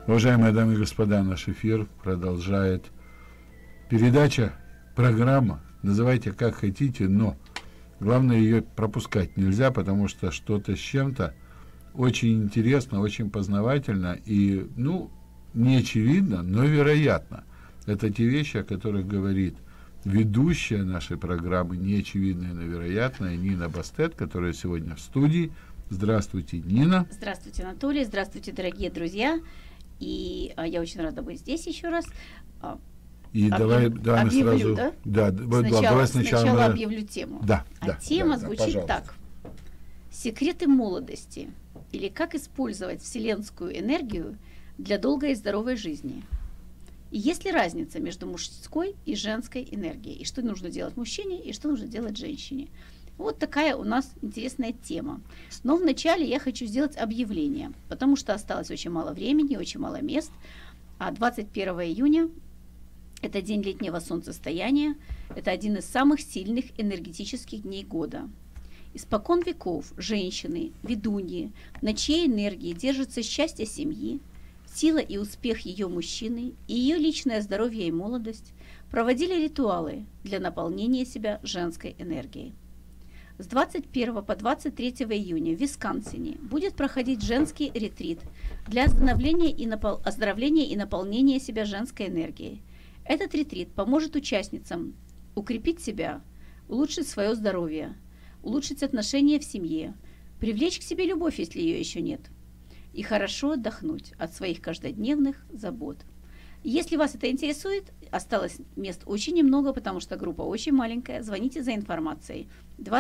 Уважаемые дамы и господа, наш эфир продолжает передача, программа, называйте как хотите, но главное ее пропускать нельзя, потому что что-то с чем-то очень интересно, очень познавательно и, не очевидно, но вероятно. Это те вещи, о которых говорит ведущая нашей программы, неочевидная, но вероятная, Нина Бастет, которая сегодня в студии. Здравствуйте, Нина. Здравствуйте, Анатолий. Здравствуйте, дорогие друзья. И я очень рада быть здесь еще раз. И давай мы сразу... Да? Давай сначала объявлю тему. Да, тема звучит так. Секреты молодости. Или как использовать вселенскую энергию для долгой и здоровой жизни. И есть ли разница между мужской и женской энергией? И что нужно делать мужчине, и что нужно делать женщине? Вот такая у нас интересная тема. Но вначале я хочу сделать объявление, потому что осталось очень мало времени, очень мало мест. А 21 июня – это день летнего солнцестояния, это один из самых сильных энергетических дней года. Испокон веков женщины, ведуньи, на чьей энергии держится счастье семьи, сила и успех ее мужчины и ее личное здоровье и молодость, проводили ритуалы для наполнения себя женской энергией. С 21 по 23 июня в Висконсине будет проходить женский ретрит для оздоровления и наполнения себя женской энергией. Этот ретрит поможет участницам укрепить себя, улучшить свое здоровье, улучшить отношения в семье, привлечь к себе любовь, если ее еще нет, и хорошо отдохнуть от своих каждодневных забот. Если вас это интересует, осталось мест очень немного, потому что группа очень маленькая. Звоните за информацией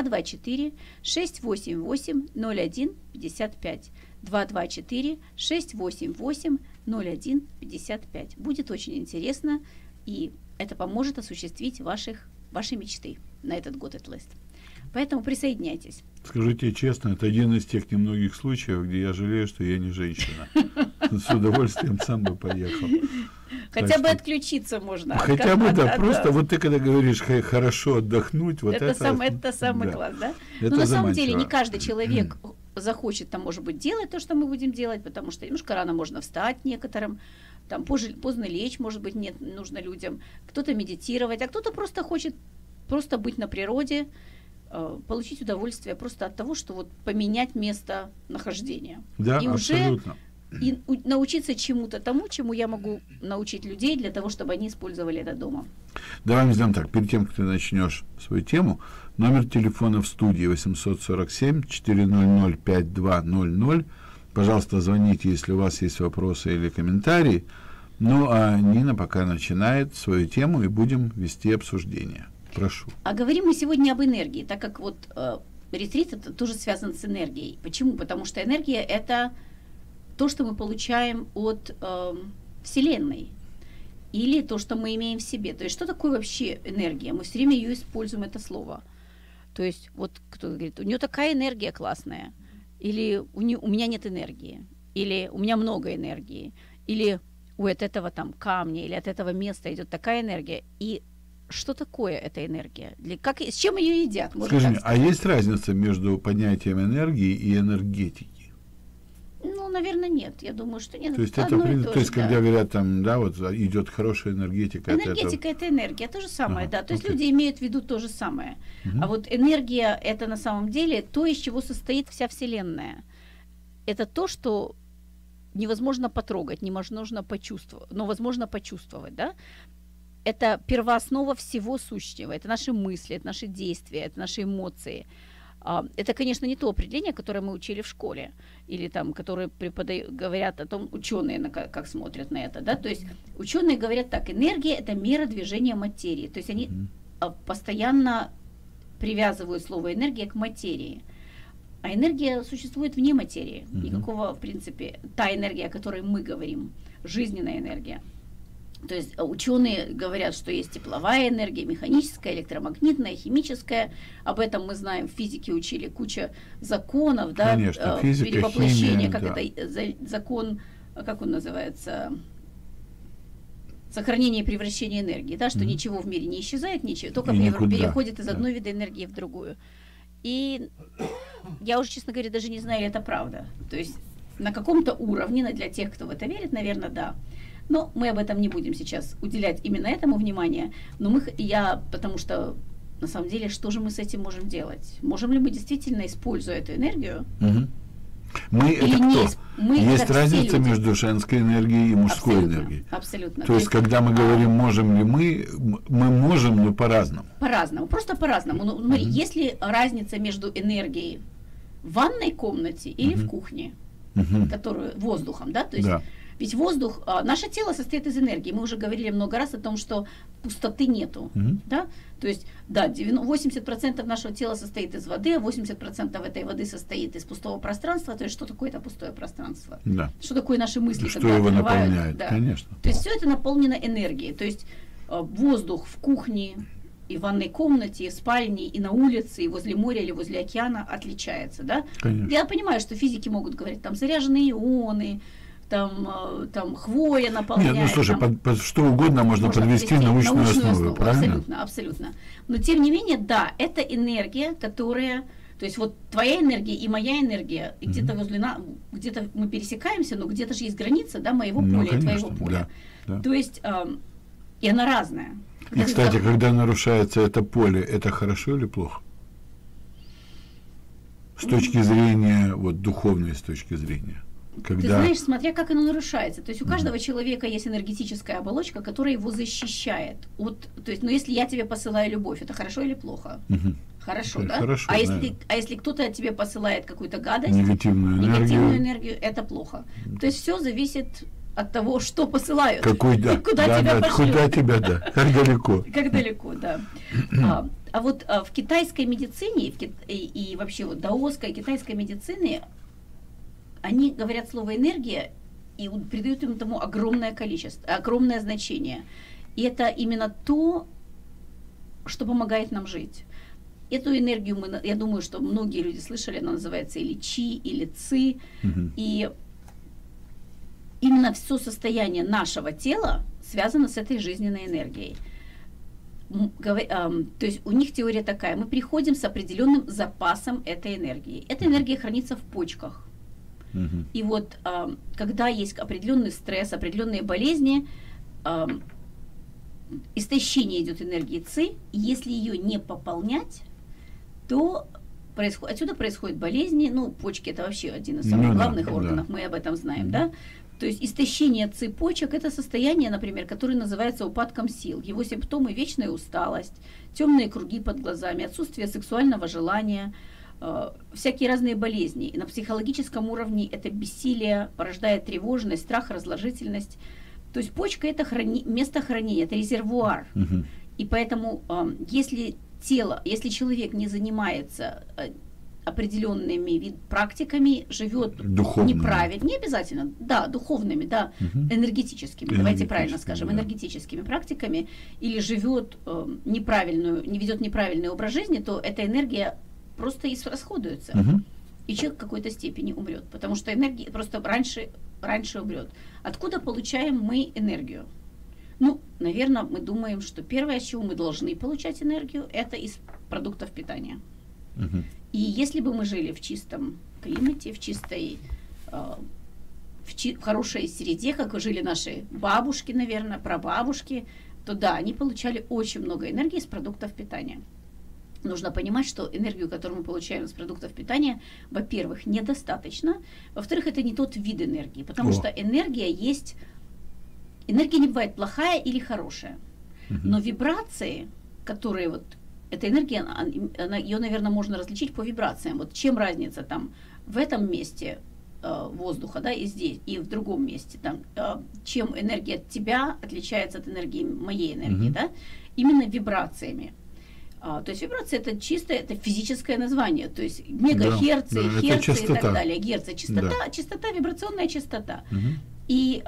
224-688-0155. 224-688-0155. Будет очень интересно, и это поможет осуществить ваши мечты на этот год Этлест. Поэтому присоединяйтесь. Скажите честно, это один из тех немногих случаев, где я жалею, что я не женщина. С удовольствием сам бы поехал. Хотя бы отключиться можно. Хотя бы, да, просто вот ты когда говоришь хорошо отдохнуть, вот это самый класс, да? Но на самом деле не каждый человек захочет там, может быть, делать то, что мы будем делать, потому что немножко рано можно встать некоторым, там поздно лечь, может быть, нет, нужно людям, кто-то медитировать, а кто-то просто хочет просто быть на природе, получить удовольствие просто от того, что вот поменять место нахождения. Да, и абсолютно. И научиться чему-то тому, чему я могу научить людей для того, чтобы они использовали это дома. Давай мы сделаем так. Перед тем, как ты начнешь свою тему, номер телефона в студии 847-400-5200. Пожалуйста, звоните, если у вас есть вопросы или комментарии. Ну, а Нина пока начинает свою тему, и будем вести обсуждение. Прошу. А говорим мы сегодня об энергии, так как вот ретрит это тоже связан с энергией. Почему? Потому что энергия это то, что мы получаем от Вселенной, или то, что мы имеем в себе. То есть, что такое вообще энергия? Мы все время ее используем, это слово. То есть, вот кто-то говорит, у нее такая энергия классная, или у меня нет энергии, или у меня много энергии, или от этого там камня, или от этого места идет такая энергия. И что такое эта энергия? С чем ее едят? Скажи мне, а есть разница между понятием энергии и энергетики? Ну, наверное, нет. Я думаю, что нет. То есть, когда говорят, там, да, вот идет хорошая энергетика. Энергетика это энергия, то же самое, да. То есть люди имеют в виду то же самое. А вот энергия это на самом деле то, из чего состоит вся Вселенная. Это то, что невозможно потрогать, невозможно почувствовать, но возможно почувствовать, да. Это первооснова всего сущего. Это наши мысли, это наши действия, это наши эмоции. Это, конечно, не то определение, которое мы учили в школе, или там, которые говорят о том, ученые как смотрят на это, да, то есть ученые говорят так: энергия – это мера движения материи, то есть они постоянно привязывают слово энергия к материи, а энергия существует вне материи, никакого, в принципе, та энергия, о которой мы говорим, жизненная энергия. То есть ученые говорят, что есть тепловая энергия, механическая, электромагнитная, химическая. Об этом мы знаем, в физике учили куча законов, да, конечно, физика, перевоплощения, химия, как да. это закон, как он называется, сохранение и превращение энергии, да, что ничего в мире не исчезает, ничего, только переходит из одной вида энергии в другую. И я уже, честно говоря, даже не знаю, это правда. То есть на каком-то уровне, для тех, кто в это верит, наверное, да. Но мы об этом не будем сейчас уделять именно этому внимание. Но потому что на самом деле, что же мы с этим можем делать? Можем ли мы действительно, используя эту энергию? Мы это кто? Есть разница между женской энергией и мужской энергией. Абсолютно. То есть, когда мы говорим, можем ли мы можем, но по-разному. По-разному, просто по-разному. Ну, смотри, есть ли разница между энергией в ванной комнате или в кухне, которую воздухом, да? То есть, ведь воздух, наше тело состоит из энергии. Мы уже говорили много раз о том, что пустоты нету, да? То есть, да, 80% нашего тела состоит из воды, а 80% этой воды состоит из пустого пространства. То есть, что такое это пустое пространство? Да. Что такое наши мысли, что когда его открывают? Наполняет, да. Конечно. То есть, все это наполнено энергией. То есть, воздух в кухне, и в ванной комнате, и в спальне, и на улице, и возле моря или возле океана отличается, да? Конечно. Я понимаю, что физики могут говорить, там заряженные ионы, там хвоя наполняет. Нет, ну слушай, под что угодно можно подвести научную основу, правильно? Абсолютно, абсолютно. Но тем не менее, да, это энергия, которая, то есть вот твоя энергия и моя энергия, и где-то где-то мы пересекаемся, но где-то же есть граница, да, моего поля и твоего поля. Да. То есть, и она разная. И, кстати, когда нарушается это поле, это хорошо или плохо? С точки зрения, вот духовной с точки зрения. Когда... Ты знаешь, смотря как оно нарушается. То есть у каждого человека есть энергетическая оболочка, которая его защищает. То есть, если я тебе посылаю любовь, это хорошо или плохо? Хорошо, да? Хорошо, а если кто-то тебе посылает какую-то гадость, негативную энергию, это плохо. То есть все зависит от того, что посылают. И куда тебя пошлют. Куда тебя, да. Как далеко. Как далеко, да. А вот в китайской медицине и вообще вот даосской китайской медицине они говорят слово энергия и придают этому огромное количество, огромное значение. И это именно то, что помогает нам жить. Эту энергию я думаю, что многие люди слышали, она называется или чи, или ци. И именно все состояние нашего тела связано с этой жизненной энергией. То есть у них теория такая: мы приходим с определенным запасом этой энергии. Эта энергия хранится в почках. И вот когда есть определенный стресс, определенные болезни, истощение идет энергии ци, и если ее не пополнять, то отсюда происходят болезни. Ну, почки — это вообще один из самых главных органов, мы об этом знаем, да? То есть истощение цепочек — это состояние, например, которое называется упадком сил. Его симптомы — вечная усталость, темные круги под глазами, отсутствие сексуального желания, всякие разные болезни. И на психологическом уровне это бессилие порождает тревожность, страх, раздражительность. То есть почка — это место хранения, это резервуар. И поэтому если человек не занимается определенными практиками, живет неправильно, не обязательно, да, духовными, да, энергетическими, давайте правильно скажем, энергетическими практиками, или живет не ведет неправильный образ жизни, то эта энергия просто расходуется, и человек в какой-то степени умрет, потому что энергия просто раньше умрет. Откуда получаем мы энергию? Ну, наверное, мы думаем, что первое, с чего мы должны получать энергию, это из продуктов питания. И если бы мы жили в чистом климате, в хорошей среде, как жили наши бабушки, наверное, прабабушки, то да, они получали очень много энергии из продуктов питания. Нужно понимать, что энергию, которую мы получаем из продуктов питания, во-первых, недостаточно, во-вторых, это не тот вид энергии, потому что энергия не бывает плохая или хорошая, но вибрации, которые эта энергия, ее, наверное, можно различить по вибрациям. Вот чем разница там в этом месте воздуха, да, и здесь, и в другом месте, там, чем энергия тебя отличается от энергии моей энергии, да, именно вибрациями. То есть вибрация — это чистое, это физическое название, то есть мегагерцы, герцы и так далее, герцы, частота, вибрационная частота. И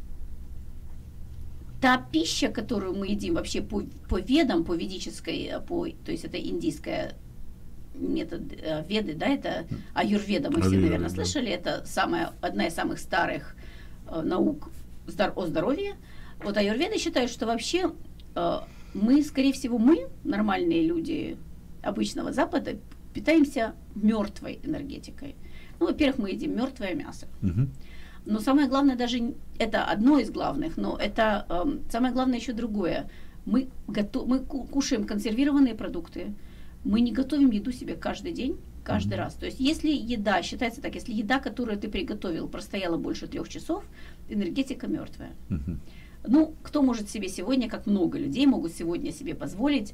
та пища, которую мы едим вообще по ведам, по ведической, то есть это индийская метод веды, да, это аюрведа, мы все, наверное, слышали, это одна из самых старых наук о здоровье. Вот аюрведы считают, что вообще скорее всего, нормальные люди обычного Запада, питаемся мертвой энергетикой. Ну, во-первых, мы едим мертвое мясо. Но самое главное даже, это одно из главных, но это самое главное еще другое. Мы кушаем консервированные продукты, мы не готовим еду себе каждый день, каждый раз. То есть если еда, считается так, если еда, которую ты приготовил, простояла больше 3 часов, энергетика мертвая. Ну, кто может себе сегодня, как много людей могут сегодня себе позволить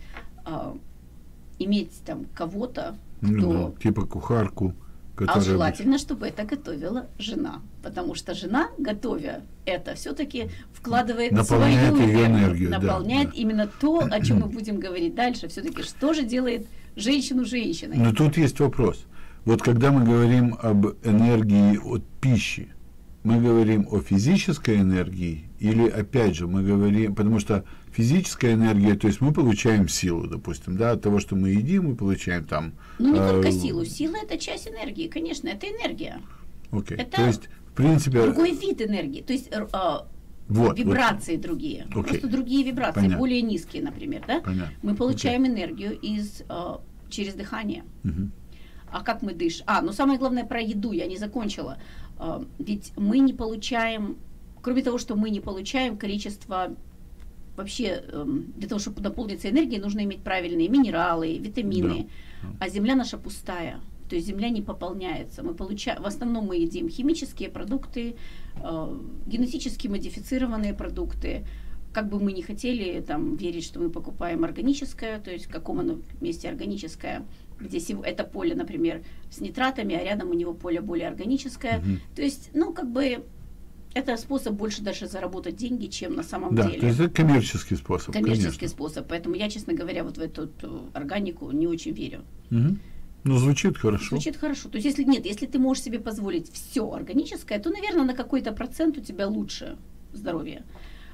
иметь там кого-то, кто... типа кухарку. А желательно, чтобы это готовила жена, потому что жена, готовя это, все-таки вкладывает наполняет свою ее энергию, наполняет именно то, о чем мы будем говорить дальше. Все-таки что же делает женщину женщиной? Но тут есть вопрос. Вот когда мы говорим об энергии от пищи, мы говорим о физической энергии или, опять же, мы говорим, потому что физическая энергия, то есть мы получаем силу, допустим, да, от того, что мы едим, мы получаем там... Ну, не только силу. Сила – это часть энергии, конечно, это энергия. Окей. Это то есть, в принципе... другой вид энергии, то есть вибрации другие, просто другие вибрации, Понятно. более низкие, например, да? Понятно. Мы получаем энергию через дыхание. А как мы дышим? Ну самое главное про еду, я не закончила. Ведь мы не получаем, кроме того, что мы не получаем количество, вообще для того, чтобы наполниться энергией, нужно иметь правильные минералы, витамины, а земля наша пустая. То есть земля не пополняется. Мы в основном мы едим химические продукты, генетически модифицированные продукты. Как бы мы ни хотели там верить, что мы покупаем органическое, то есть в каком оно месте органическое, где это поле, например, с нитратами, а рядом у него поле более органическое. То есть, ну, как бы это способ больше даже заработать деньги, чем на самом деле. Да, то есть это коммерческий способ. Коммерческий способ. Поэтому я, честно говоря, вот в эту органику не очень верю. Ну, звучит хорошо. Звучит хорошо. То есть, если ты можешь себе позволить все органическое, то, наверное, на какой-то процент у тебя лучше здоровье.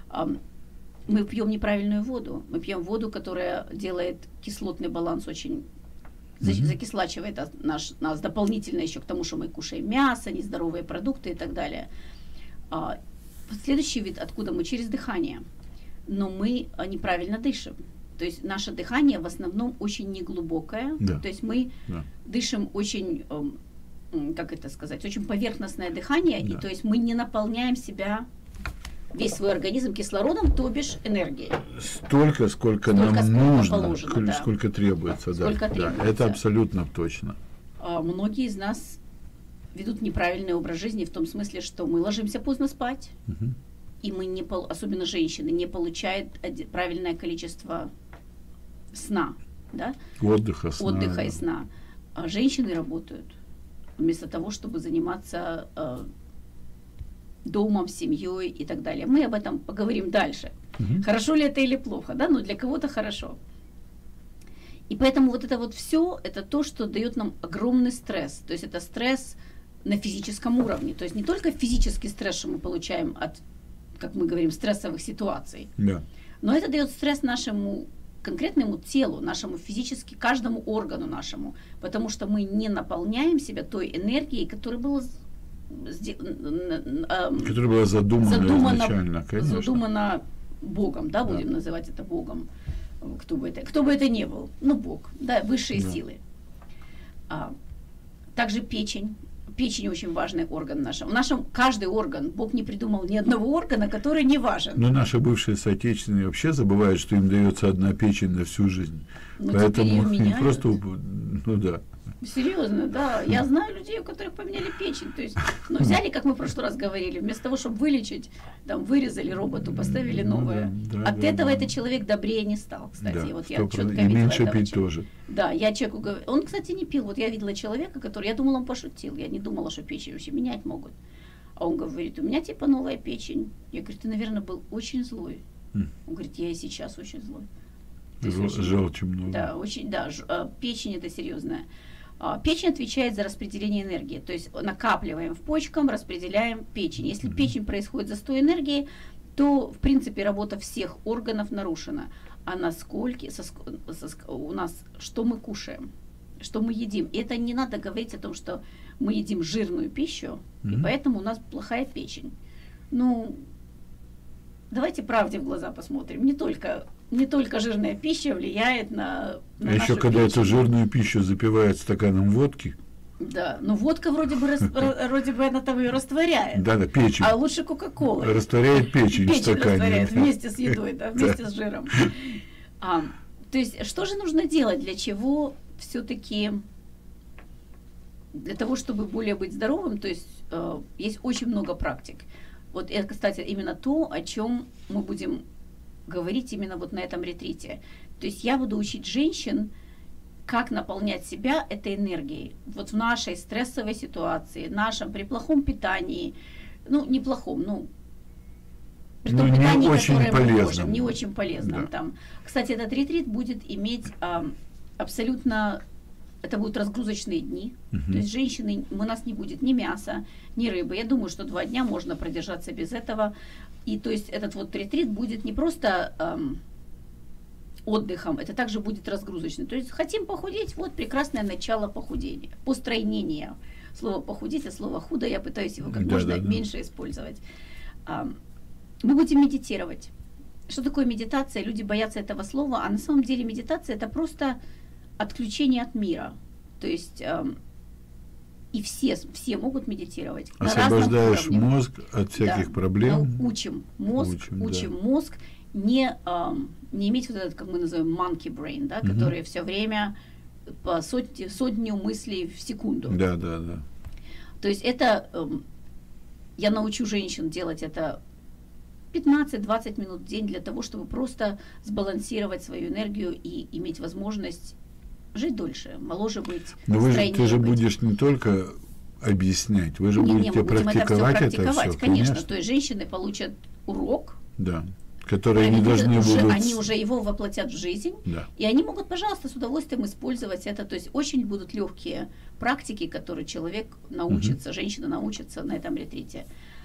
Мы пьем неправильную воду. Мы пьем воду, которая делает кислотный баланс очень... закислачивает нас дополнительно еще к тому, что мы кушаем мясо, нездоровые продукты и так далее. Следующий вид, откуда мы через дыхание. Но мы неправильно дышим. То есть наше дыхание в основном очень неглубокое. Да. То есть мы дышим очень, как это сказать, очень поверхностное дыхание. Да. И то есть мы не наполняем себя, весь свой организм кислородом, то бишь энергией. Столько, сколько нам нужно, положено, сколько требуется. Сколько требуется. Это абсолютно точно. Многие из нас ведут неправильный образ жизни в том смысле, что мы ложимся поздно спать, и мы, особенно женщины, не получают правильное количество сна, да? Отдыха и сна. А женщины работают вместо того, чтобы заниматься домом, семьей и так далее. Мы об этом поговорим дальше. Хорошо ли это или плохо, да? Но для кого-то хорошо. И поэтому вот это вот все, это то, что дает нам огромный стресс. То есть это стресс на физическом уровне. То есть не только физический стресс, что мы получаем от, как мы говорим, стрессовых ситуаций, но это дает стресс нашему конкретному телу, нашему физически, каждому органу нашему, потому что мы не наполняем себя той энергией, которая была изначально, конечно. Задумана Богом, да, будем называть это Богом, кто бы это ни был, Бог, да, высшие силы. Также печень. Печень очень важный орган в нашем каждый орган. Бог не придумал ни одного органа, который не важен. Но наши бывшие соотечественные вообще забывают, что им дается одна печень на всю жизнь. Поэтому им просто, Серьезно, да. Я знаю людей, у которых поменяли печень. То есть, взяли, как мы в прошлый раз говорили, вместо того, чтобы вылечить, там вырезали роботу, поставили новое. От этого этот человек добрее не стал, кстати. Да, вот я четко видела. И меньше этого пить тоже. Да, я человеку говорю. Он, кстати, не пил. Вот я видела человека, который, я думала, он пошутил. Я не думала, что печень вообще менять могут. А он говорит, у меня типа новая печень. Я говорю, ты, наверное, был очень злой. Он говорит, я и сейчас очень злой. Желчи много. Да, очень, да. Печень это серьезная. Печень отвечает за распределение энергии, то есть накапливаем в почках, распределяем печень. Если печень происходит застой энергии, то, в принципе, работа всех органов нарушена. А насколько у нас, что мы кушаем, что мы едим. И это не надо говорить о том, что мы едим жирную пищу, и поэтому у нас плохая печень. Давайте правде в глаза посмотрим. Не только жирная пища влияет на еще когда печень. эту жирную пищу запивают стаканом водки, Да, ну водка вроде бы она там ее растворяет. Да, печень. А лучше Кока-Кола. Растворяет печень в стакане. Растворяет вместе с едой, да, вместе с жиром. То есть что же нужно делать, для чего все-таки, для того, чтобы более быть здоровым, то есть есть очень много практик. Вот это, кстати, именно то, о чем мы будем говорить именно вот на этом ретрите. То есть я буду учить женщин, как наполнять себя этой энергией. Вот в нашей стрессовой ситуации, нашем при плохом питании, ну, неплохом, ну, при том питании, которое мы можем, не очень полезном. Да. Там. Кстати, этот ретрит будет иметь абсолютно, это будут разгрузочные дни. То есть женщины, у нас не будет ни мяса, ни рыбы. Я думаю, что 2 дня можно продержаться без этого. И то есть этот вот ретрит будет не просто отдыхом, это также будет разгрузочным. То есть хотим похудеть, вот прекрасное начало похудения, постройнения. Слово похудеть, а слово худо, я пытаюсь его как можно меньше использовать. Мы будем медитировать. Что такое медитация? Люди боятся этого слова, а на самом деле медитация это просто отключение от мира. То есть и все могут медитировать. Освобождаешь мозг от всяких проблем. Учим мозг не иметь вот этот, как мы называем, monkey brain, да, который все время по сотню мыслей в секунду. Да. То есть это я научу женщин делать это 15-20 минут в день для того, чтобы просто сбалансировать свою энергию и иметь возможность жить дольше, моложе быть, ты же будешь не только объяснять, вы же будете практиковать это все, конечно. То есть женщины получат урок, да, которые они должны будут... Они уже его воплотят в жизнь, да. И они могут, пожалуйста, с удовольствием использовать это. То есть очень будут легкие практики, которые человек научится, женщина научится на этом ретрите.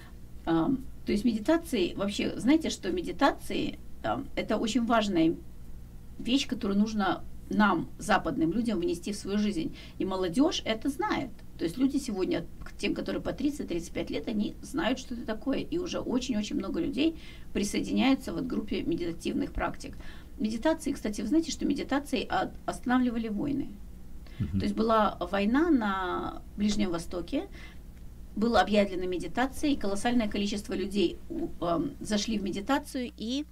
То есть медитации, вообще, знаете, что медитации это очень важная вещь, которую нужно нам, западным людям, внести в свою жизнь. И молодежь это знает. То есть люди сегодня, тем, которые по 30-35 лет, они знают, что это такое. И уже очень-очень много людей присоединяются вот к группе медитативных практик. Медитации, кстати, вы знаете, что медитации останавливали войны. То есть была война на Ближнем Востоке, была объявлена медитация, и колоссальное количество людей зашли в медитацию и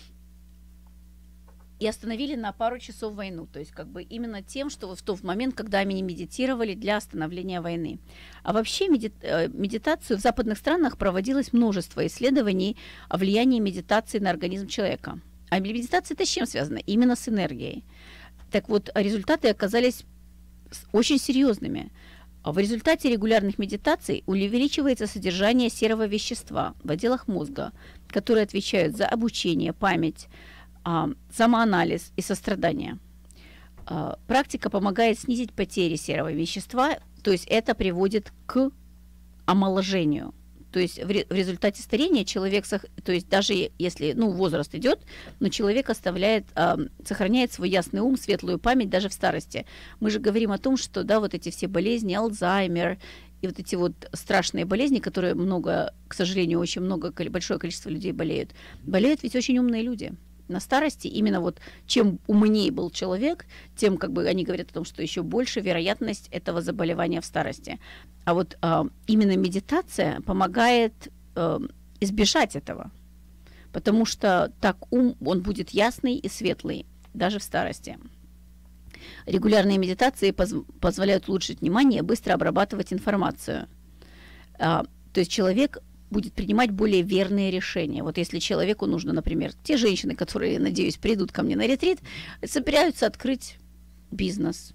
остановили на пару часов войну. То есть как бы именно тем, что в тот момент, когда они медитировали для остановления войны. А вообще медитацию в западных странах проводилось множество исследований о влиянии медитации на организм человека. А медитация это с чем связано? Именно с энергией. Так вот, результаты оказались очень серьезными. В результате регулярных медитаций увеличивается содержание серого вещества в отделах мозга, которые отвечают за обучение, память, самоанализ и сострадание. Практика помогает снизить потери серого вещества, то есть это приводит к омоложению. То есть в результате старения человек, то есть даже если возраст идет, но человек сохраняет свой ясный ум, светлую память даже в старости. Мы же говорим о том, что вот эти все болезни, Алцгеймер и вот эти вот страшные болезни, которые к сожалению, большое количество людей болеют ведь очень умные люди. На старости именно вот чем умнее был человек, тем они говорят о том, что еще больше вероятность этого заболевания в старости. А вот именно медитация помогает избежать этого, потому что так он будет ясный и светлый даже в старости. Регулярные медитации позволяют улучшить внимание, быстро обрабатывать информацию. То есть человек будет принимать более верные решения. Вот если человеку нужно, например, те женщины, которые, надеюсь, придут ко мне на ретрит, собираются открыть бизнес.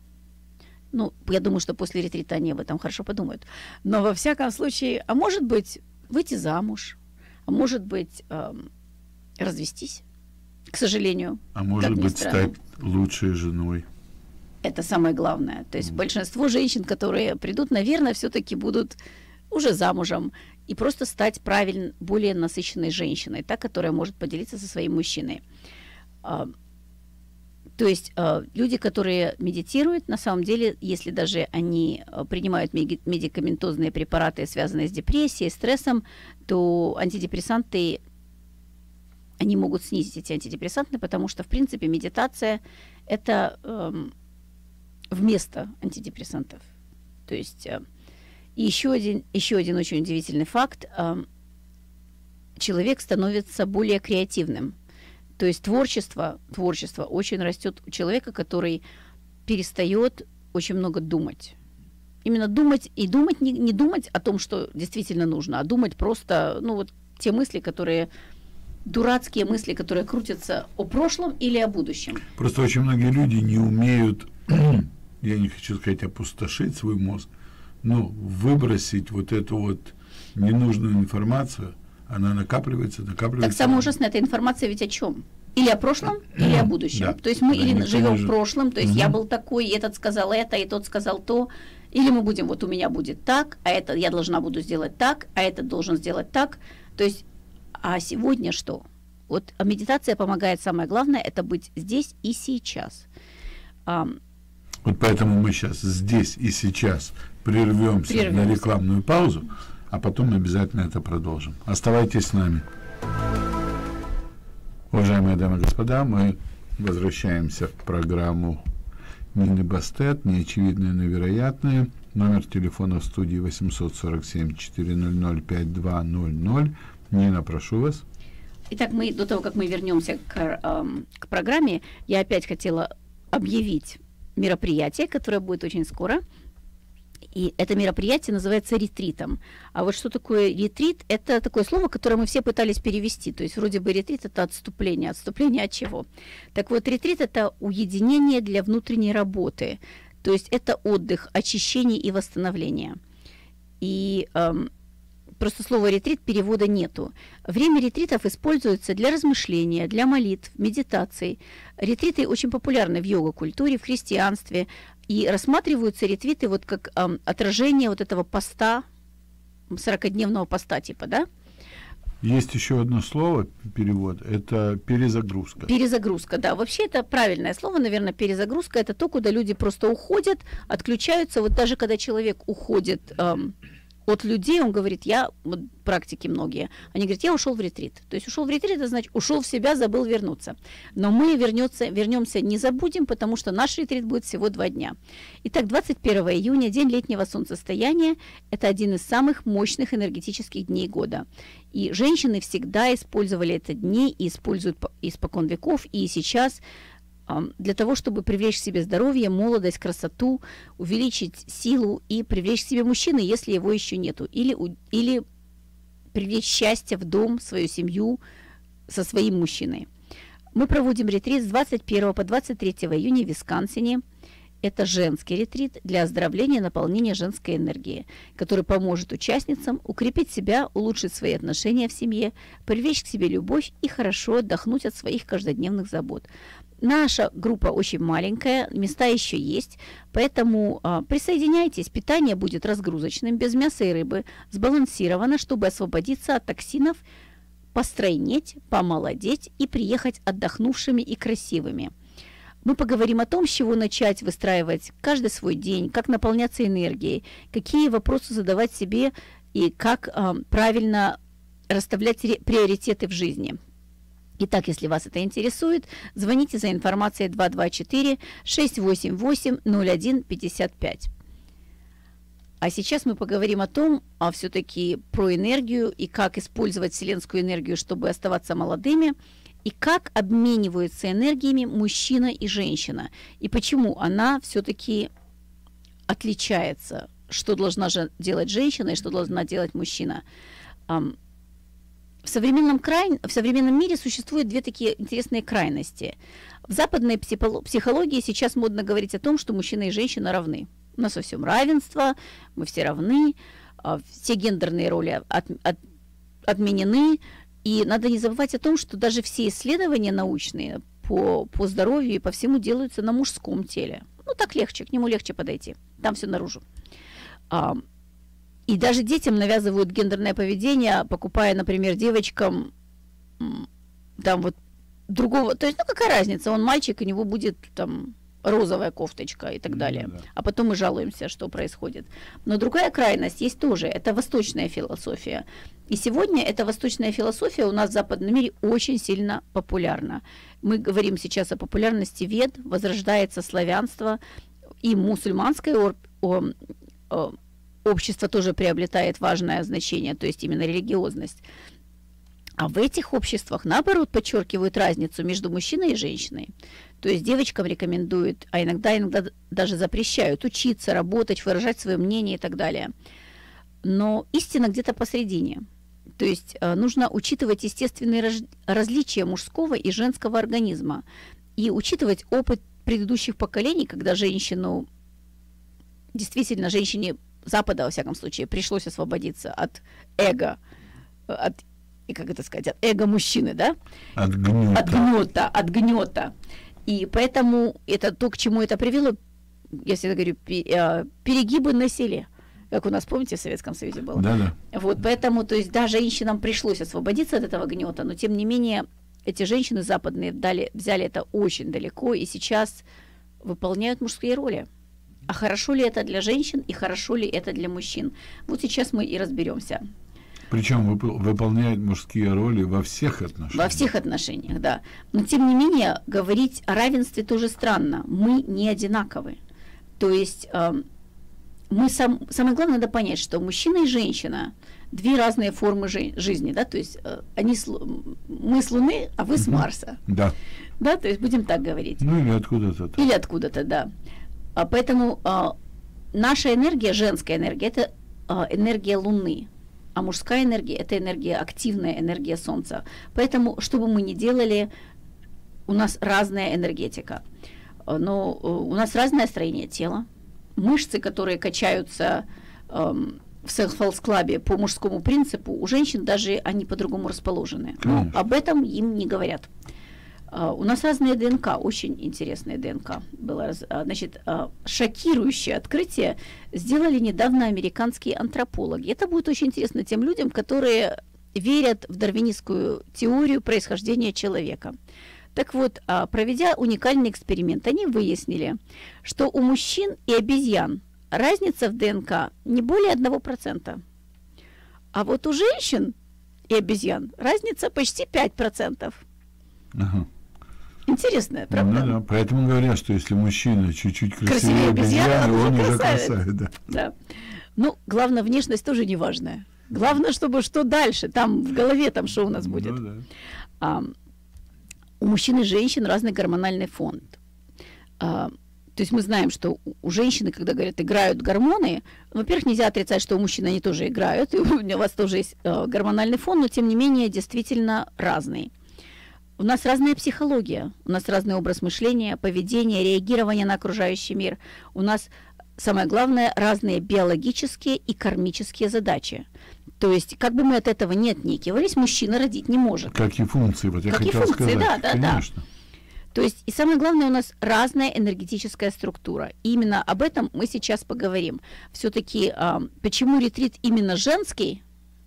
Я думаю, что после ретрита они об этом хорошо подумают. Но во всяком случае, а может быть, выйти замуж, а может быть, развестись, к сожалению. А может быть, стать лучшей женой. Это самое главное. То есть большинство женщин, которые придут, наверное, все-таки будут уже замужем, и просто стать более насыщенной женщиной, та, которая может поделиться со своим мужчиной. То есть люди, которые медитируют, на самом деле, если даже они принимают медикаментозные препараты, связанные с депрессией, стрессом, то антидепрессанты, они могут снизить эти антидепрессанты, потому что, в принципе, медитация – это вместо антидепрессантов. То есть и еще один очень удивительный факт. Человек становится более креативным. То есть творчество очень растет у человека, который перестает очень много думать. Именно думать, и думать не думать о том, что действительно нужно, а думать просто, ну вот те мысли, которые, дурацкие мысли, которые крутятся о прошлом или о будущем. Просто очень многие люди не умеют, я не хочу сказать опустошить свой мозг, но выбросить вот эту вот ненужную информацию, она накапливается. Так самое ужасное, эта информация ведь о чем? Или о прошлом, или о будущем. Да. То есть мы или живем в прошлом, то есть я был такой, и этот сказал это, и тот сказал то, или мы будем, вот у меня будет так, а это я должна буду сделать так, а этот должен сделать так. То есть, а сегодня что? Вот медитация помогает, самое главное, это быть здесь и сейчас. Вот поэтому мы сейчас здесь и сейчас прервемся на рекламную паузу, а потом обязательно это продолжим. Оставайтесь с нами. Уважаемые дамы и господа, мы возвращаемся в программу Нины Бастет, неочевидное, но вероятное. Номер телефона в студии 847-400-5200. Нина, прошу вас. Итак, мы до того, как мы вернемся к программе, я опять хотела объявить мероприятие, которое будет очень скоро. И это мероприятие называется ретритом. А вот что такое ретрит? Это такое слово, которое мы все пытались перевести. То есть вроде бы ретрит – это отступление. Отступление от чего? Так вот, ретрит – это уединение для внутренней работы. То есть это отдых, очищение и восстановление. И просто слово ретрит перевода нету. Время ретритов используется для размышления, для молитв, медитаций. Ретриты очень популярны в йога-культуре, в христианстве. И рассматриваются ретриты вот как отражение вот этого поста, 40-дневного поста типа, да? Есть еще одно слово, перевод, это перезагрузка. Перезагрузка, да. Вообще это правильное слово, наверное, перезагрузка. Это то, куда люди просто уходят, отключаются. Вот даже когда человек уходит от людей, он говорит, вот практики многие, они говорят, я ушел в ретрит. То есть ушел в ретрит, это значит, ушел в себя, забыл вернуться. Но мы вернемся, не забудем, потому что наш ретрит будет всего 2 дня. Итак, 21 июня, день летнего солнцестояния, это один из самых мощных энергетических дней года. И женщины всегда использовали эти дни и используют испокон веков, и сейчас для того, чтобы привлечь к себе здоровье, молодость, красоту, увеличить силу и привлечь к себе мужчину, если его еще нету. Или привлечь счастье в дом, свою семью со своим мужчиной. Мы проводим ретрит с 21 по 23 июня в Висконсине. Это женский ретрит для оздоровления и наполнения женской энергии, который поможет участницам укрепить себя, улучшить свои отношения в семье, привлечь к себе любовь и хорошо отдохнуть от своих каждодневных забот. Наша группа очень маленькая, места еще есть, поэтому присоединяйтесь. Питание будет разгрузочным, без мяса и рыбы, сбалансировано, чтобы освободиться от токсинов, постройнеть, помолодеть и приехать отдохнувшими и красивыми. Мы поговорим о том, с чего начать выстраивать каждый свой день, как наполняться энергией, какие вопросы задавать себе и как правильно расставлять приоритеты в жизни. Итак, если вас это интересует, звоните за информацией 224-688-0155. А сейчас мы поговорим о том, все-таки про энергию и как использовать вселенскую энергию, чтобы оставаться молодыми, и как обмениваются энергиями мужчина и женщина, и почему она все-таки отличается, что должна делать женщина и что должна делать мужчина. В современном мире существуют 2 такие интересные крайности. В западной психологии сейчас модно говорить о том, что мужчина и женщина равны. У нас во всем равенство, мы все равны, все гендерные роли отменены. И надо не забывать о том, что даже все исследования научные по здоровью и по всему делаются на мужском теле. Ну, так легче, к нему легче подойти. Там все наружу. И даже детям навязывают гендерное поведение, покупая, например, девочкам там вот другого... То есть, ну, какая разница, он мальчик, у него будет там розовая кофточка и так далее. Да. А потом мы жалуемся, что происходит. Но другая крайность есть тоже, это восточная философия. И сегодня эта восточная философия у нас в западном мире очень сильно популярна. Мы говорим сейчас о популярности вед, возрождается славянство и мусульманское общество тоже приобретает важное значение, то есть именно религиозность. А в этих обществах, наоборот, подчеркивают разницу между мужчиной и женщиной. То есть девочкам рекомендуют, а иногда даже запрещают учиться, работать, выражать свое мнение и так далее. Но истина где-то посередине. То есть нужно учитывать естественные различия мужского и женского организма и учитывать опыт предыдущих поколений, когда женщине Запада, во всяком случае, пришлось освободиться от эго, от эго мужчины, да? От гнета. И поэтому это то, к чему это привело, я всегда говорю, перегибы на селе. Как у нас, помните, в Советском Союзе было? Да. Вот, поэтому, то есть, да, женщинам пришлось освободиться от этого гнета, но, тем не менее, эти женщины западные взяли это очень далеко и сейчас выполняют мужские роли. А хорошо ли это для женщин и хорошо ли это для мужчин? Вот сейчас мы и разберемся. Причем выполняют мужские роли во всех отношениях. Во всех отношениях, да. Но, тем не менее, говорить о равенстве тоже странно. Мы не одинаковы. То есть самое главное, надо понять, что мужчина и женщина – две разные формы жизни, да, то есть мы с Луны, а вы с Марса. Да. Да, то есть будем так говорить. Ну или откуда-то. Или откуда-то, да. Поэтому наша энергия, женская энергия – это энергия Луны, а мужская энергия – это энергия, активная энергия Солнца. Поэтому, что бы мы ни делали, у нас разная энергетика. Но у нас разное строение тела. Мышцы, которые качаются в селф-хелс-клабе по мужскому принципу, у женщин даже они по-другому расположены. Но об этом им не говорят. У нас разные ДНК, очень интересные ДНК. Было, значит, шокирующее открытие сделали недавно американские антропологи. Это будет очень интересно тем людям, которые верят в дарвинистскую теорию происхождения человека. Так вот, проведя уникальный эксперимент, они выяснили, что у мужчин и обезьян разница в ДНК не более 1%. А вот у женщин и обезьян разница почти 5%. Ага. Интересная, правда? Ну, да. Поэтому говорят, что если мужчина чуть-чуть красивее обезьяны, он уже красавец. Да. Ну, главное, внешность тоже не важная. Главное, чтобы что дальше, там в голове, там что у нас будет. Ну, да. У мужчин и женщин разный гормональный фонд. То есть мы знаем, что у женщины, когда говорят, играют гормоны, во-первых, нельзя отрицать, что у мужчин они тоже играют, и у вас тоже есть гормональный фон, но тем не менее действительно разный. У нас разная психология, у нас разный образ мышления, поведения, реагирования на окружающий мир. У нас, самое главное, разные биологические и кармические задачи. То есть, как бы мы от этого не отнекивались, мужчина родить не может. Как и функции, вот я хотел сказать. Да, конечно. Да. То есть, и самое главное, у нас разная энергетическая структура. И именно об этом мы сейчас поговорим. Все-таки, почему ретрит именно женский,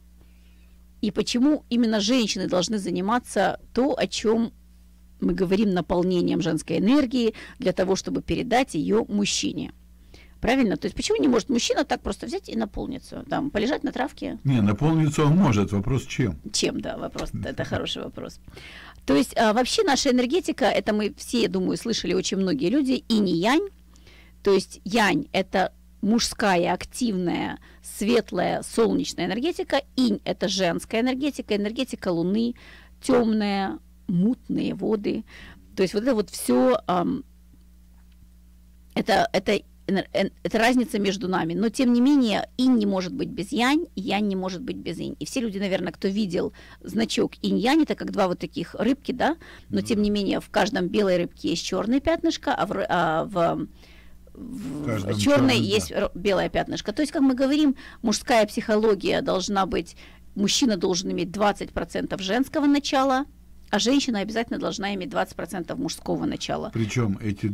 и почему именно женщины должны заниматься то, о чем мы говорим, наполнением женской энергии, для того, чтобы передать ее мужчине. Правильно? То есть почему не может мужчина так просто взять и наполниться? Там, полежать на травке? Не, наполниться он может. Вопрос чем? Чем, да, вопрос. Это хороший вопрос. То есть вообще наша энергетика, это мы все, я думаю, слышали очень многие люди, инь и янь. То есть янь – это мужская, активная, светлая, солнечная энергетика. Инь – это женская энергетика, энергетика Луны, темная, мутные воды. То есть вот это вот все, это разница между нами. Но, тем не менее, инь не может быть без янь, янь не может быть без инь. И все люди, наверное, кто видел значок инь-янь, это как два вот таких рыбки, да? Но, тем не менее, в каждом белой рыбке есть черное пятнышко, а в черной есть белое пятнышко. То есть, как мы говорим, мужская психология должна быть, мужчина должен иметь 20% женского начала, а женщина обязательно должна иметь 20% мужского начала. Причем эти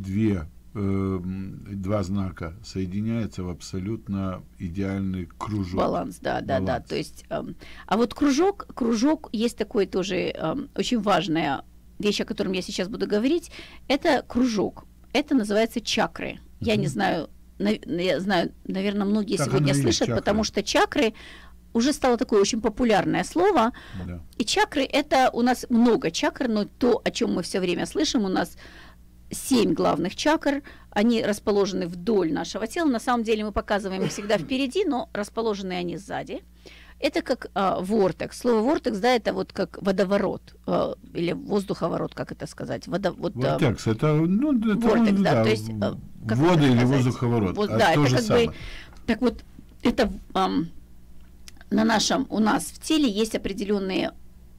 два знака соединяются в абсолютно идеальный кружок. Баланс, да. То есть, а вот кружок есть такой тоже очень важная вещь, о котором я сейчас буду говорить. Это кружок. Это называется чакры. Я не знаю, я знаю, наверное, многие так сегодня слышат, потому что чакры уже стало такое очень популярное слово. Да. И чакры, это у нас много чакр, но то, о чем мы все время слышим, у нас 7 главных чакр, они расположены вдоль нашего тела. На самом деле мы показываем их всегда впереди, но расположены они сзади. Это как вортекс. Слово вортекс, да, это вот как водоворот или воздуховорот, как это сказать? Вортекс, это, вортекс, да, то есть вода или воздуховорот. Да, это как бы, так вот, это у нас в теле есть определенные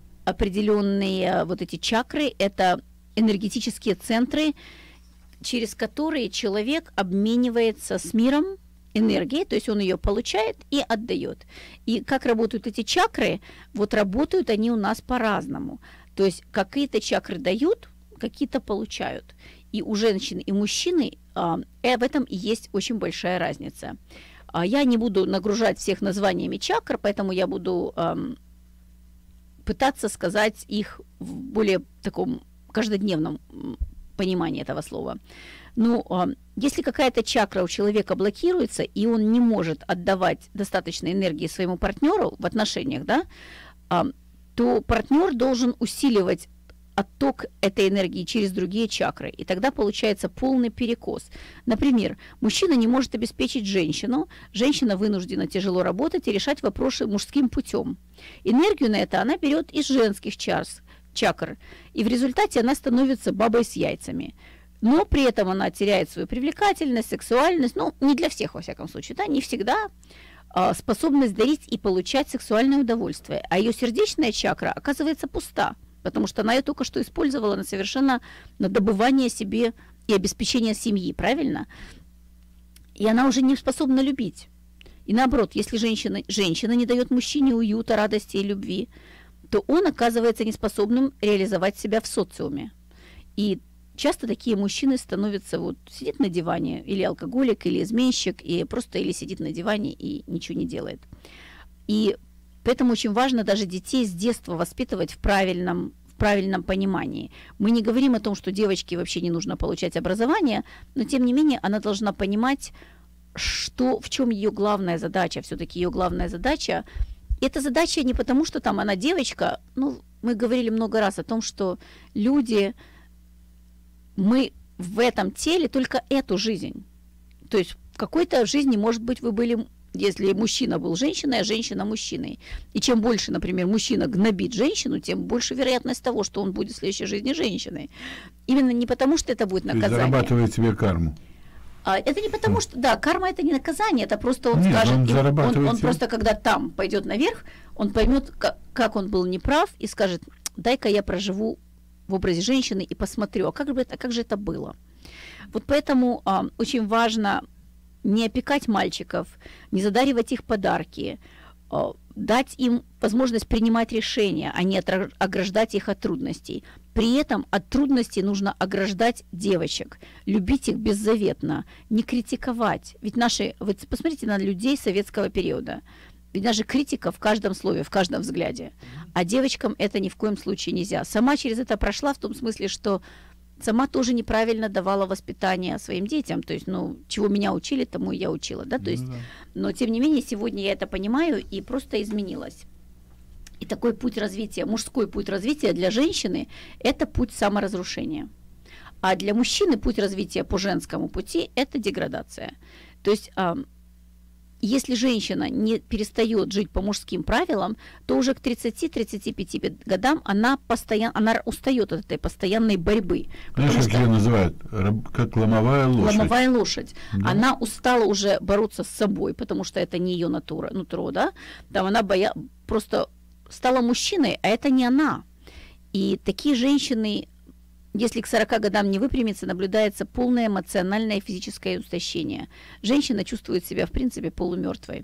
вот эти чакры, это энергетические центры, через которые человек обменивается с миром энергией, то есть он ее получает и отдает. И как работают эти чакры? Вот работают они у нас по-разному. То есть какие-то чакры дают, какие-то получают. И у женщин и мужчины в этом и есть очень большая разница. Я не буду нагружать всех названиями чакр, поэтому я буду пытаться сказать их в более таком каждодневном понимании этого слова. Ну, если какая-то чакра у человека блокируется, и он не может отдавать достаточно энергии своему партнеру в отношениях, да, то партнер должен усиливать отток этой энергии через другие чакры, и тогда получается полный перекос. Например, мужчина не может обеспечить женщину, женщина вынуждена тяжело работать и решать вопросы мужским путем. Энергию на это она берет из женских чакр, и в результате она становится бабой с яйцами. Но при этом она теряет свою привлекательность, сексуальность, ну, не для всех, во всяком случае, да, не всегда способность дарить и получать сексуальное удовольствие. А ее сердечная чакра оказывается пуста, потому что она ее только что использовала на добывание себе и обеспечение семьи, правильно? И она уже не способна любить. И наоборот, если женщина не дает мужчине уюта, радости и любви, то он оказывается неспособным реализовать себя в социуме. И часто такие мужчины становятся, вот сидит на диване, или алкоголик, или изменщик, и просто или сидит на диване и ничего не делает. И поэтому очень важно даже детей с детства воспитывать в правильном понимании. Мы не говорим о том, что девочке вообще не нужно получать образование, но тем не менее она должна понимать, в чем ее главная задача. Все-таки ее главная задача – это задача не потому, что там она девочка. Ну, мы говорили много раз о том, что люди, мы в этом теле только эту жизнь. То есть в какой-то жизни, может быть, вы были, если мужчина был женщиной, а женщина мужчиной. И чем больше, например, мужчина гнобит женщину, тем больше вероятность того, что он будет в следующей жизни женщиной. Именно не потому, что это будет наказание. Зарабатывает себе карму. Это не потому, что, да, карма это не наказание, это просто он скажет, он просто когда там пойдет наверх, он поймет, как он был неправ, и скажет: дай-ка я проживу в образе женщины и посмотрю, а как же это было. Вот поэтому очень важно не опекать мальчиков, не задаривать их подарки, дать им возможность принимать решения, а не ограждать их от трудностей. При этом от трудностей нужно ограждать девочек, любить их беззаветно, не критиковать. Ведь вы посмотрите на людей советского периода. Ведь даже критика в каждом слове, в каждом взгляде. А девочкам это ни в коем случае нельзя. Сама через это прошла в том смысле, что сама тоже неправильно давала воспитание своим детям. То есть, чего меня учили, тому я учила. Да? То есть, но тем не менее, сегодня я это понимаю и просто изменилась. И такой путь развития, мужской путь развития для женщины – это путь саморазрушения. А для мужчины путь развития по женскому пути – это деградация. То есть, если женщина не перестает жить по мужским правилам, то уже к 30-35 годам она устает от этой постоянной борьбы. Знаешь, как ее называют? Как ломовая лошадь. Ломовая лошадь. Да. Она устала уже бороться с собой, потому что это не ее нутро, да? Там она просто стала мужчиной, а это не она. И такие женщины, если к 40 годам не выпрямится, наблюдается полное эмоциональное и физическое истощение. Женщина чувствует себя, в принципе, полумертвой.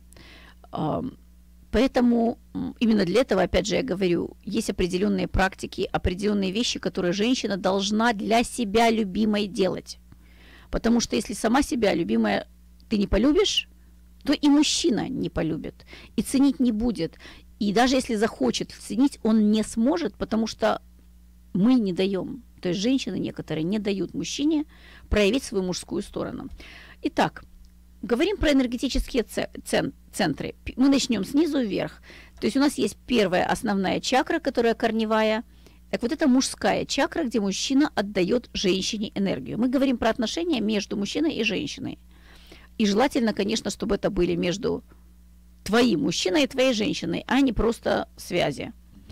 Поэтому именно для этого, опять же, я говорю, есть определенные практики, определенные вещи, которые женщина должна для себя любимой делать. Потому что если сама себя любимая ты не полюбишь, то и мужчина не полюбит, и ценить не будет. И даже если захочет ценить, он не сможет, потому что мы не даем. То есть женщины некоторые не дают мужчине проявить свою мужскую сторону. Итак, говорим про энергетические центры. Мы начнем снизу вверх. То есть у нас есть первая основная чакра, которая корневая. Так вот, это мужская чакра, где мужчина отдает женщине энергию. Мы говорим про отношения между мужчиной и женщиной. И желательно, конечно, чтобы это были между твоим мужчиной и твоей женщиной, а не просто связи.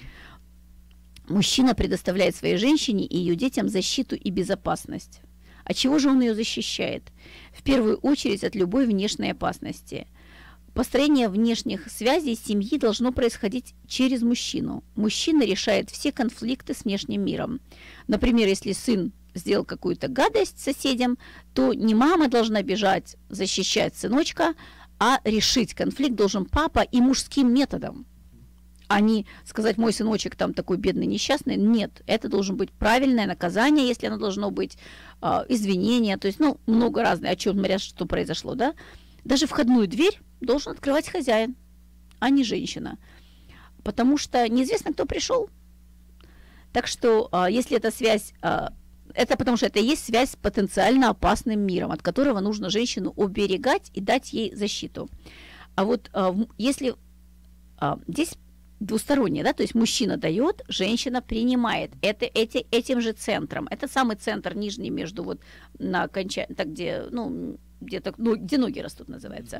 Мужчина предоставляет своей женщине и ее детям защиту и безопасность. От чего же он ее защищает? В первую очередь от любой внешней опасности. Построение внешних связей семьи должно происходить через мужчину. Мужчина решает все конфликты с внешним миром. Например, если сын сделал какую-то гадость соседям, то не мама должна бежать защищать сыночка, а решить конфликт должен папа и мужским методом. А не сказать, мой сыночек там такой бедный, несчастный. Нет, это должно быть правильное наказание, если оно должно быть, извинения. То есть, ну, много разных, о чем говорят, что произошло, да. Даже входную дверь должен открывать хозяин, а не женщина. Потому что неизвестно, кто пришел. Так что, если эта связь, это потому что это и есть связь с потенциально опасным миром, от которого нужно женщину оберегать и дать ей защиту. А вот если здесь двустороннее, да, то есть мужчина дает, женщина принимает. Это этим же центром. Это самый центр нижний между вот на окончании, так где, ну, где ноги растут, называется.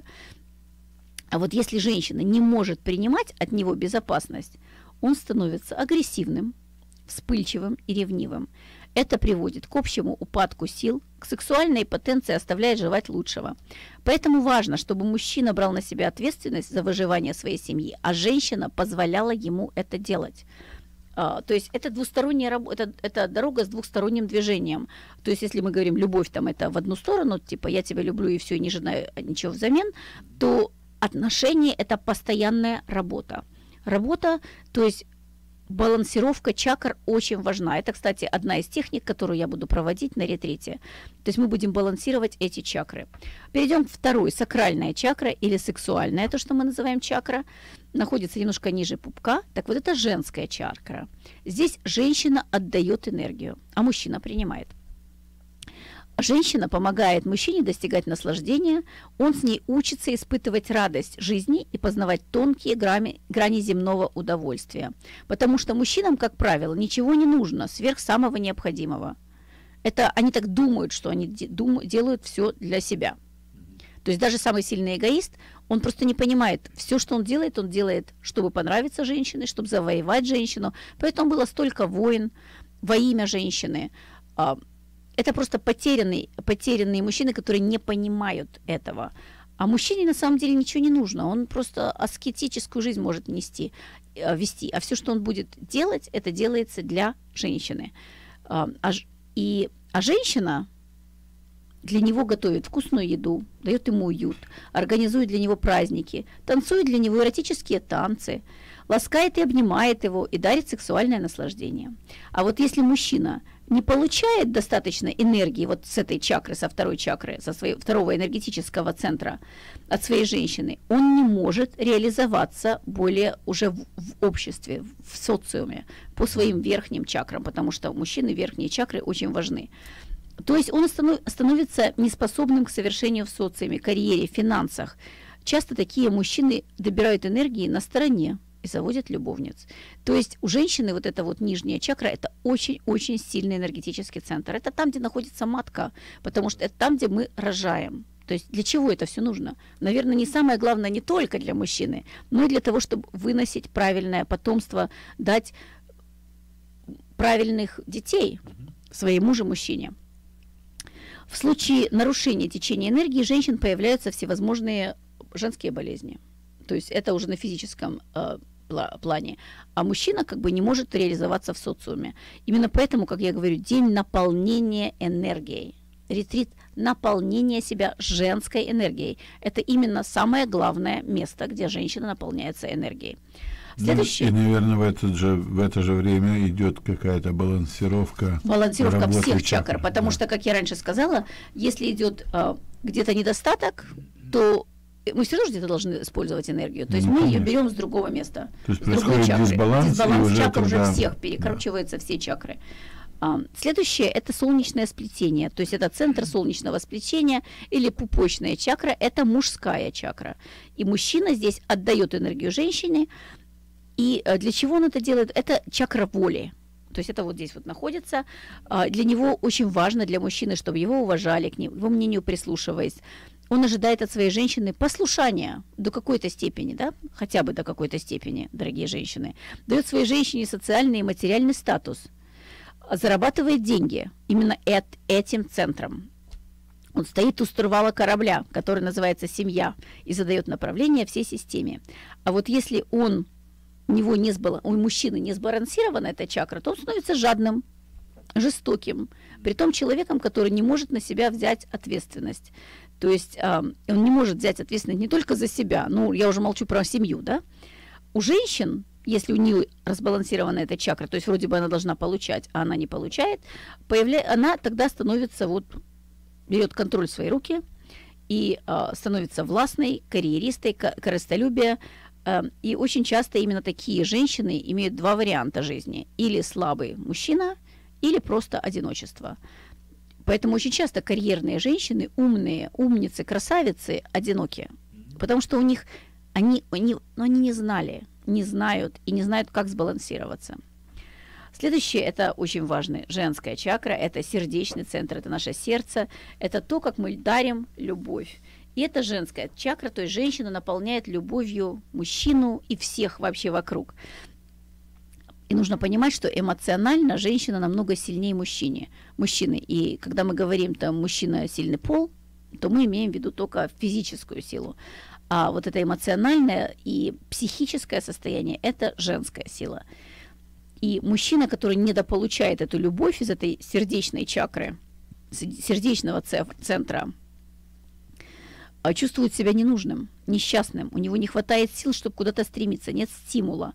А вот если женщина не может принимать от него безопасность, он становится агрессивным, вспыльчивым и ревнивым. Это приводит к общему упадку сил, к сексуальной потенции, оставляет желать лучшего. Поэтому важно, чтобы мужчина брал на себя ответственность за выживание своей семьи, а женщина позволяла ему это делать. То есть это двусторонняя работа, это дорога с двухсторонним движением. То есть если мы говорим любовь, там это в одну сторону, типа я тебя люблю и все, не ожидаю ничего взамен, то отношения – это постоянная работа. Работа, то есть балансировка чакр очень важна. Это, кстати, одна из техник, которую я буду проводить на ретрите. То есть мы будем балансировать эти чакры. Перейдем к второй, сакральная чакра или сексуальная, то, что мы называем чакра, находится немножко ниже пупка. Так вот, это женская чакра. Здесь женщина отдает энергию, а мужчина принимает. Женщина помогает мужчине достигать наслаждения, он с ней учится испытывать радость жизни и познавать тонкие грани земного удовольствия. Потому что мужчинам, как правило, ничего не нужно сверх самого необходимого. Это они так думают, что они делают все для себя. То есть даже самый сильный эгоист, он просто не понимает, все, что он делает, чтобы понравиться женщине, чтобы завоевать женщину. Поэтому было столько войн во имя женщины. Это просто потерянные мужчины, которые не понимают этого. А мужчине на самом деле ничего не нужно. Он просто аскетическую жизнь может вести. А все, что он будет делать, это делается для женщины. А женщина для него готовит вкусную еду, дает ему уют, организует для него праздники, танцует для него эротические танцы, ласкает и обнимает его и дарит сексуальное наслаждение. А вот если мужчина не получает достаточно энергии вот с этой чакры, со второй чакры, со своего второго энергетического центра от своей женщины, он не может реализоваться более уже в обществе, в социуме по своим верхним чакрам, потому что у мужчины верхние чакры очень важны. То есть он становится неспособным к совершению в социуме, карьере, финансах. Часто такие мужчины добирают энергии на стороне и заводят любовниц. То есть у женщины вот эта вот нижняя чакра – это очень-очень сильный энергетический центр. Это там, где находится матка, потому что это там, где мы рожаем. То есть для чего это все нужно? Наверное, не самое главное не только для мужчины, но и для того, чтобы выносить правильное потомство, дать правильных детей своему же мужчине. В случае нарушения течения энергии женщин появляются всевозможные женские болезни. То есть это уже на физическом плане. А мужчина как бы не может реализоваться в социуме. Именно поэтому, как я говорю, день наполнения энергией. Ретрит наполнения себя женской энергией. Это именно самое главное место, где женщина наполняется энергией. Следующее. И, наверное, в это же время идет какая-то балансировка. Балансировка всех чакр, потому что, как я раньше сказала, если идет где-то недостаток, то мы все равно где-то должны использовать энергию. То есть мы ее берем с другого места. То есть происходит дисбаланс чакр уже всех, перекручиваются все чакры. Следующее – это солнечное сплетение. То есть это центр солнечного сплетения или пупочная чакра – это мужская чакра. И мужчина здесь отдает энергию женщине. И для чего он это делает? Это чакра воли. то есть это вот здесь вот находится. Для него очень важно, для мужчины, чтобы его уважали, к его мнению прислушиваясь. Он ожидает от своей женщины послушания до какой-то степени, да, хотя бы до какой-то степени, дорогие женщины. Дает своей женщине социальный и материальный статус, зарабатывает деньги именно этим центром. Он стоит у штурвала корабля, который называется семья, и задает направление всей системе. А вот если у мужчины не сбалансирована эта чакра, то он становится жадным, жестоким, притом человеком, который не может на себя взять ответственность. То есть он не может взять ответственность не только за себя, я уже молчу про семью, да. У женщин, если у нее разбалансирована эта чакра, то есть вроде бы она должна получать, а она не получает, она тогда становится берет контроль в свои руки и становится властной, карьеристой, корыстолюбие. И очень часто именно такие женщины имеют два варианта жизни. Или слабый мужчина, или просто одиночество. Поэтому очень часто карьерные женщины, умные, умницы, красавицы, одинокие. Потому что у них они не знают и не знают, как сбалансироваться. Следующее, это очень важно, женская чакра, это сердечный центр, это наше сердце, это то, как мы дарим любовь. И это женская чакра, то есть женщина наполняет любовью мужчину и всех вообще вокруг. И нужно понимать, что эмоционально женщина намного сильнее мужчины. И когда мы говорим, там, мужчина сильный пол, то мы имеем в виду только физическую силу. А вот это эмоциональное и психическое состояние – это женская сила. И мужчина, который недополучает эту любовь из этой сердечной чакры, сердечного центра, чувствует себя ненужным, несчастным. У него не хватает сил, чтобы куда-то стремиться, нет стимула.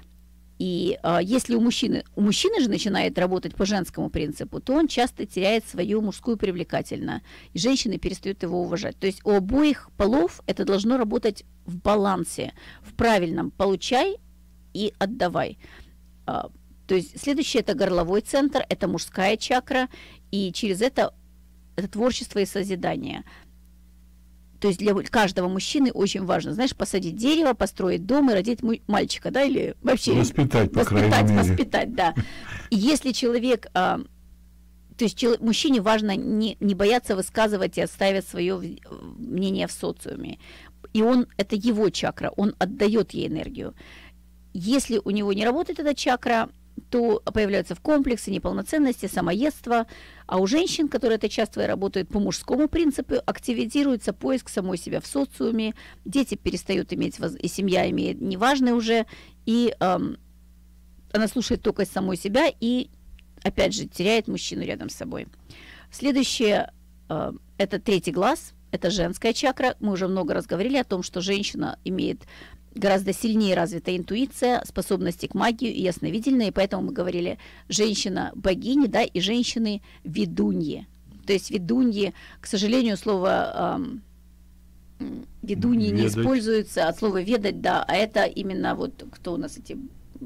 И если у мужчины же начинает работать по женскому принципу, то он часто теряет свою мужскую привлекательность, и женщины перестают его уважать. То есть у обоих полов это должно работать в балансе, в правильном «получай и отдавай». То есть следующее – это горловой центр, это мужская чакра, и через это творчество и созидание. То есть для каждого мужчины очень важно, знаешь, посадить дерево, построить дом и родить мальчика, да, или вообще… Воспитать, да. И если человек… То есть мужчине важно не бояться высказывать и отстаивать свое мнение в социуме. И это его чакра, он отдает ей энергию. Если у него не работает эта чакра, то появляются комплексы неполноценности, самоедство. А у женщин, которые это часто работают по мужскому принципу, активизируется поиск самой себя в социуме, дети перестают иметь, и семья имеет неважное уже, и она слушает только самой себя и, опять же, теряет мужчину рядом с собой. Следующее – это третий глаз, это женская чакра. Мы уже много раз говорили о том, что женщина имеет гораздо сильнее развита интуиция, способности к магии и ясновидение, и поэтому мы говорили женщина-богини, да, и женщины-ведуньи. То есть ведуньи, к сожалению, слово ведуньи не используется от слова ведать, да, а это именно вот кто у нас эти,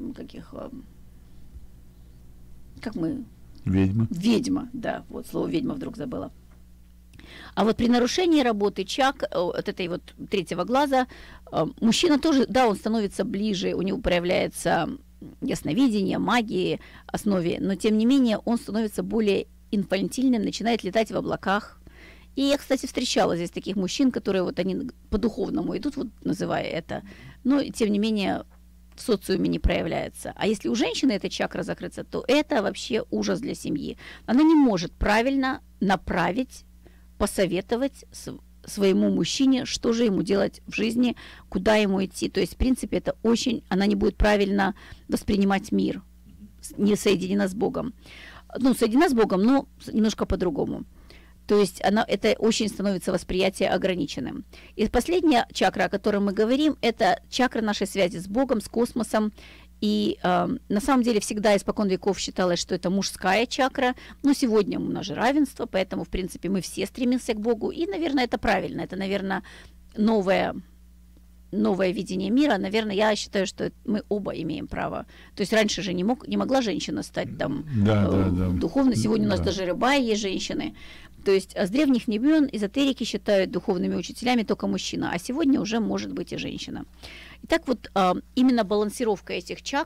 Ведьма, да, вот слово ведьма вдруг забыла. А вот при нарушении работы от этой вот третьего глаза, мужчина тоже, да, он становится ближе, у него проявляется ясновидение, магии основе, но тем не менее он становится более инфантильным, начинает летать в облаках. И я, кстати, встречала здесь таких мужчин, которые вот они по-духовному идут, вот называя это, но тем не менее в социуме не проявляется. А если у женщины эта чакра закрыта, то это вообще ужас для семьи. Она не может правильно направить, посоветовать своему мужчине, что же ему делать в жизни, куда ему идти. То есть, в принципе, она не будет правильно воспринимать мир, не соединена с Богом. Соединена с Богом, но немножко по-другому. То есть это очень становится восприятие ограниченным. И последняя чакра, о которой мы говорим, это чакра нашей связи с Богом, с космосом. И на самом деле всегда испокон веков считалось, что это мужская чакра, но сегодня у нас же равенство, поэтому, в принципе, мы все стремимся к Богу, и, наверное, это правильно, это, наверное, новое видение мира. Наверное, я считаю, что мы оба имеем право. То есть раньше же не могла женщина стать там духовной, сегодня у нас даже рыбаи есть женщины. То есть с древних времен эзотерики считают духовными учителями только мужчина, а сегодня уже может быть и женщина. Итак, вот именно балансировка этих чакр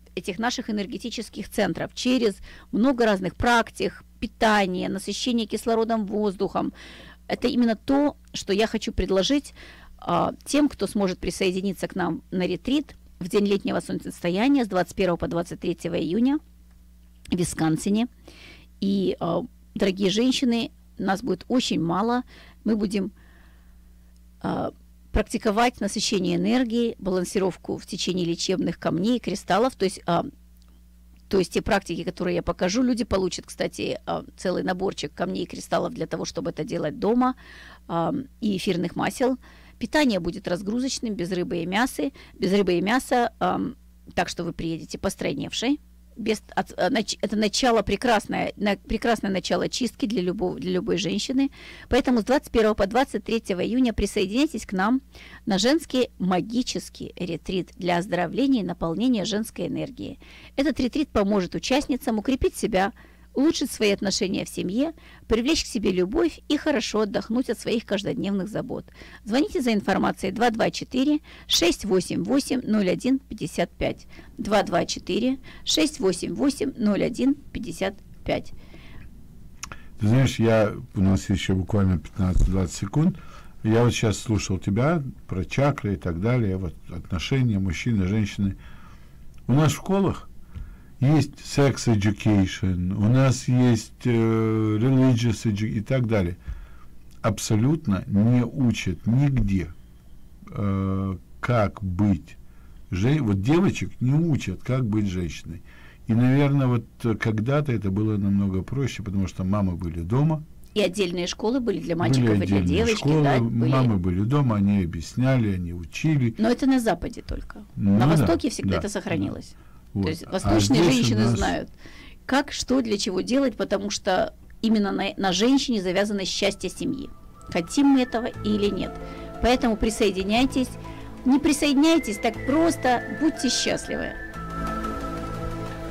этих наших энергетических центров через много разных практик, питание, насыщение кислородом, воздухом. Это именно то, что я хочу предложить тем, кто сможет присоединиться к нам на ретрит в день летнего солнцестояния с 21 по 23 июня в Висконсине. И, дорогие женщины, нас будет очень мало. Мы будем практиковать насыщение энергии, балансировку в течение лечебных камней, кристаллов. То есть те практики, которые я покажу, люди получат, кстати, целый наборчик камней и кристаллов для того, чтобы это делать дома, и эфирных масел. Питание будет разгрузочным, без рыбы и мяса, так что вы приедете постройневшей. Это начало прекрасное начало чистки для любой женщины. Поэтому с 21 по 23 июня присоединяйтесь к нам на женский магический ретрит для оздоровления и наполнения женской энергии. Этот ретрит поможет участницам укрепить себя, улучшить свои отношения в семье, привлечь к себе любовь и хорошо отдохнуть от своих каждодневных забот. Звоните за информацией 224-688-0155. 224-688-0155. Ты знаешь, у нас еще буквально 15-20 секунд. Я вот сейчас слушал тебя про чакры и так далее, вот отношения мужчины, женщины. У нас в школах есть sex education, у нас есть religious education и так далее. Абсолютно не учат нигде, как быть вот девочек не учат, как быть женщиной. И, наверное, вот когда-то это было намного проще, потому что мамы были дома. И отдельные школы были для мальчиков и для девочек. Школы, да, мамы были дома, они объясняли, они учили. Но это на Западе только. На Востоке всегда это сохранилось. Вот. То есть восточные женщины знают, как, что, для чего делать, потому что именно на женщине завязано счастье семьи. Хотим мы этого или нет. Поэтому присоединяйтесь. Не присоединяйтесь, так просто будьте счастливы.